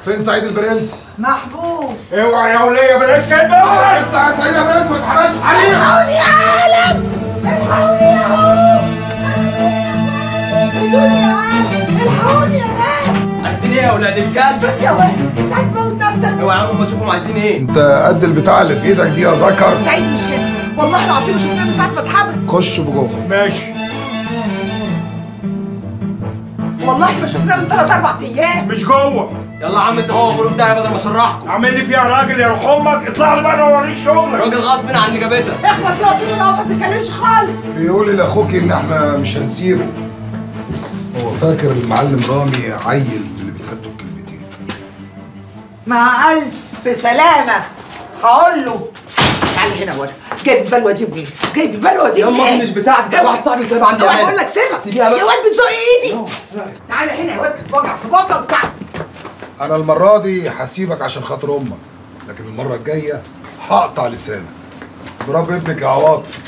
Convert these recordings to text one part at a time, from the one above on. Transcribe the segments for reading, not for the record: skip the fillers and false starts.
فين سعيد البرنس؟ محبوس. اوعى يا وليه بلاش كلمة. اطلع يا سعيد يا برنس ما تحرقش علينا. الحقوني يا عالم، الحقوني يا عالم، بدوني يا عالم، الحقوني يا ناس. عايزين ايه يا ولاد الكلب؟ بس يا ولد انت عايز تموت نفسك. اوعى يا عم اشوفهم عايزين ايه. انت قد البتاع اللي في ايدك دي يا ذكر. سعيد مش هنا، والله العظيم شفناه من ساعة ما اتحبس. خش بجوه. ماشي. والله ما شفناه من 3-4 ايام. مش جوه. يلا يا عم انت هو غروف ده بدل ما اشرحكم. عامل لي فيها راجل يا روح امك، اطلع لي بره واوريك شغلك. راجل غصب عن اللي جابتك. اخلص يا وطني ما بتتكلمش خالص. بيقول لاخوك ان احنا مش هنسيبه. هو فاكر المعلم رامي عيل اللي بتهدوا بكلمتين. مع الف سلامة هقول له. تعالى هنا يا ولد، جايب البلوه دي منين؟ جايب البلوه دي منين؟ يا مش بتاعتي، ده واحد صاحبي سايبها عندي. اوعى بقول لك سيبها. سيبيها بقى يا واد بتزق ايدي. تعالى هنا يا واد، وجع في بطنك بتاع. انا المره دي هسيبك عشان خاطر امك، لكن المره الجايه هقطع لسانك. برافو ابنك يا عواطف.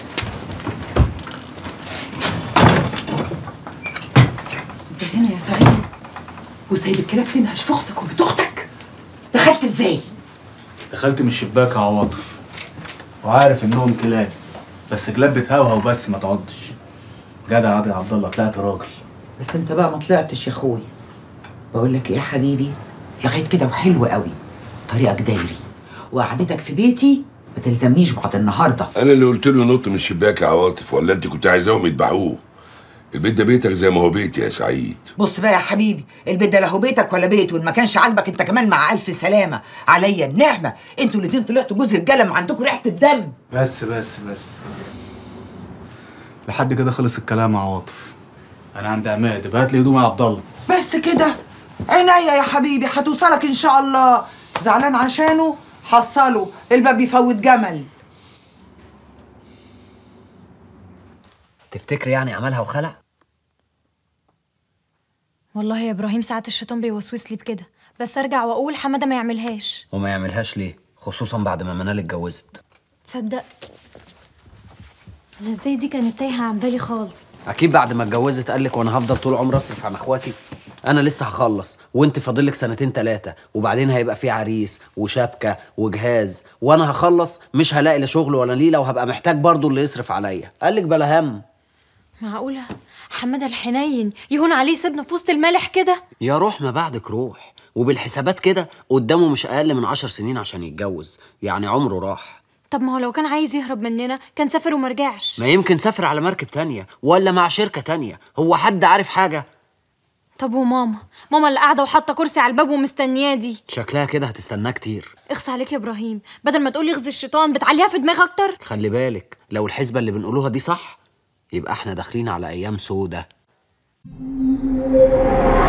انت هنا يا سعيد وسايب الكلاب تنهش في اختك وبنت اختك؟ دخلت ازاي؟ دخلت من الشباك يا عواطف، وعارف انهم كلاب، بس كلاب بتهوهو بس ما تعضش. جدع عادل عبد الله، طلعت راجل. بس انت بقى ما طلعتش يا اخويا. بقول لك ايه يا حبيبي، لغايه كده وحلو قوي، طريقك دايري وقعدتك في بيتي ما تلزمنيش بعد النهارده. انا اللي قلت له نط من الشباك يا عواطف، ولا انت كنت عايزاهم يذبحوه؟ البيت ده بيتك زي ما هو بيتي يا سعيد. بص بقى يا حبيبي، البيت ده لا هو بيتك ولا بيت، وان ما كانش عاجبك انت كمان مع الف سلامه. عليا النعمه انتوا الاتنين طلعتوا جوز رجاله وعندكم ريحه الدم. بس لحد كده خلص الكلام يا عواطف. انا عند عماد، ابعت لي هدوم يا عبد الله. بس كده عينيا يا حبيبي، هتوصلك ان شاء الله. زعلان عشانه؟ حصله، الباب يفوت جمل. تفتكر يعني عملها وخلع؟ والله يا ابراهيم ساعات الشيطان بيوسوس لي بكده، بس ارجع واقول حماده ما يعملهاش. وما يعملهاش ليه؟ خصوصا بعد ما منال اتجوزت. تصدق انا ازاي دي كانت تايهه عن بالي خالص. اكيد بعد ما اتجوزت قالك وانا هفضل طول عمري اصرف عن اخواتي. انا لسه هخلص وانت فاضلك 2-3 وبعدين هيبقى في عريس وشبكه وجهاز، وانا هخلص مش هلاقي لا شغل ولا ليله، وهبقى محتاج برضه اللي يصرف عليا. قالك بلا هم. معقوله حماده الحنين يهون عليه سيبنا في وسط المالح كده؟ يا روح ما بعدك روح، وبالحسابات كده قدامه مش اقل من 10 سنين عشان يتجوز، يعني عمره راح. طب ما هو لو كان عايز يهرب مننا كان سافر وما رجعش. ما يمكن سافر على مركب تانية ولا مع شركة تانية، هو حد عارف حاجة؟ طب وماما اللي قاعده وحاطه كرسي على الباب ومستنياه دي شكلها كده هتستناه كتير. اخص عليك يا ابراهيم، بدل ما تقولي اخزي الشيطان بتعليها في دماغ اكتر. خلي بالك لو الحسبة اللي بنقولوها دي صح يبقى احنا داخلين على ايام سودة.